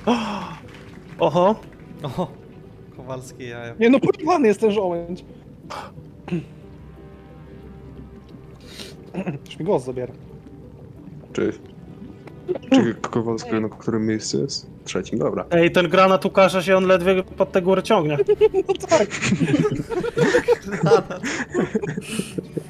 Oho. O, Kowalskie jaja. Nie no, pojebany jest ten żołędź. Już mi głos zabiera. Czy Kowalskiego na którym miejscu jest? Trzecim, dobra. Ej, ten granat ukaże się, on ledwie pod te góry ciągnie. No tak.